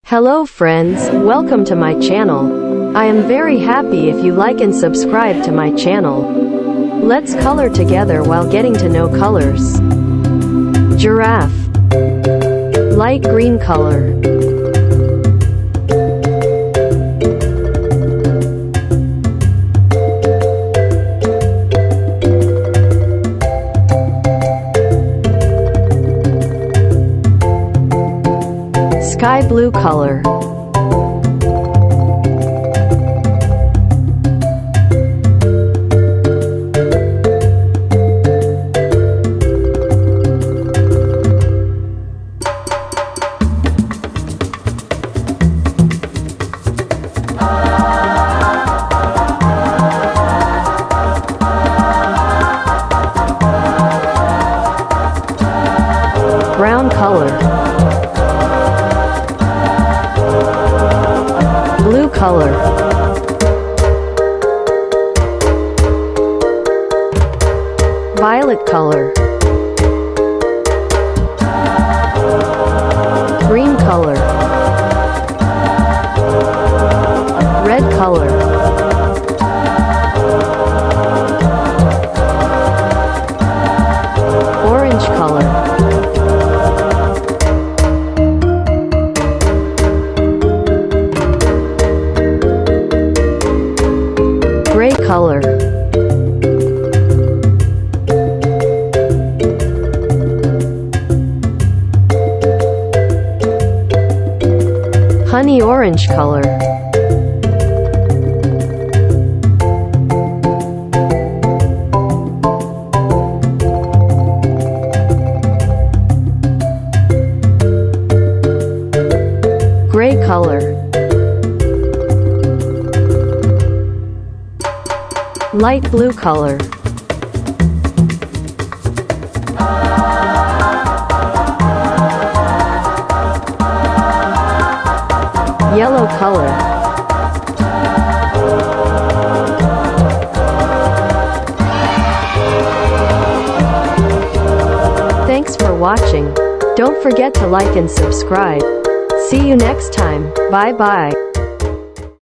Hello friends, welcome to my channel. I am very happy if you like and subscribe to my channel. Let's color together while getting to know colors. Giraffe. Light green color. Sky blue color. Brown color. Blue color. Violet color. Green color. Red color. Orange color. Gray color. Honey orange color. Gray color. Light blue color. Yellow color. Thanks for watching. Don't forget to like and subscribe. See you next time. Bye bye.